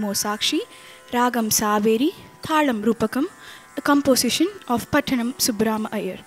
Namo Sakshi, Ragam Saveri, Thalam Rupakam, a composition of Pattanam Subbarama Iyer.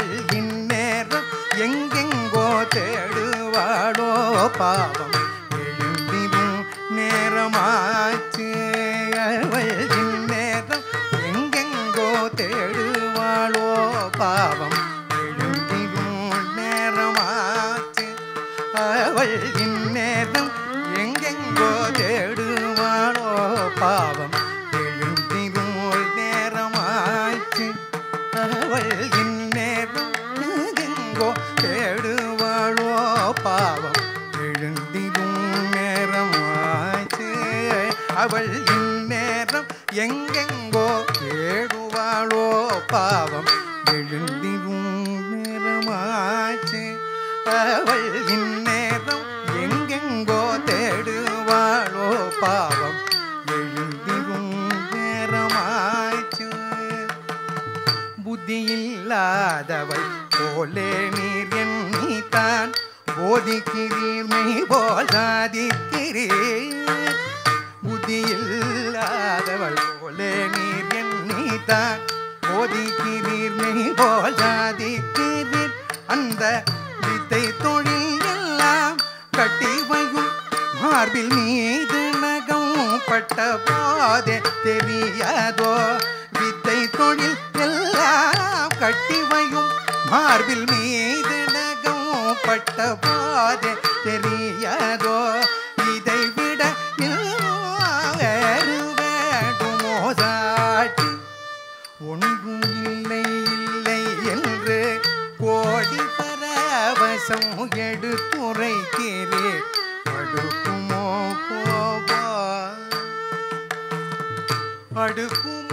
பாவம் பாவம் எழுந்திடும் நேரமாச்சு அவள் இந்நேரம் எங்கெங்கோ தேடுவாளோ பாவம் எழுந்திடும் நேரமாச்சு அவள் இந்நேரம் எங்கெங்கோ தேடுவாளோ பாவம் எழுந்திடும் நேரமாச்சு அவள் இந்நேரம் எங்கெங்கோ தேடுவாளோ பாவம் எழுந்திடும் நேரமாச்சு அவள் இந்நேரம் எங்கெங்கோ தேடுவாளோ பாவம் எழுந்திடும் நேரமாச்சு புத்தியில்லாதவள் போலே நீர் எண்ணித்தான் போதிக்கிறீர் மெய் போல் சாதிக்கிறீர் புத்தியில்லாதவள் போலே நீர் எண்ணித்தான் போதிக்கிறீர் மெய் போல் சாதிக்கிறீர் அந்த வித்தை தொழில் எல்லாம் கட்டிவையும் மார்பில் மீது நகம் பட்ட போதே தெரியாதோ வித்தை தொழில் எல்லாம் கட்டிவையும் மார்பில் மீது நகம் பட்ட போதே தெரியாதோ இதை விட வேறு வேண்டுமோ சாட்சி ஒன்றும் இல்லை இல்லை என்று கோடி பரவசம் எடுத்துரைக்கிறேன் அடுக்குமோ போவா அடுக்கும்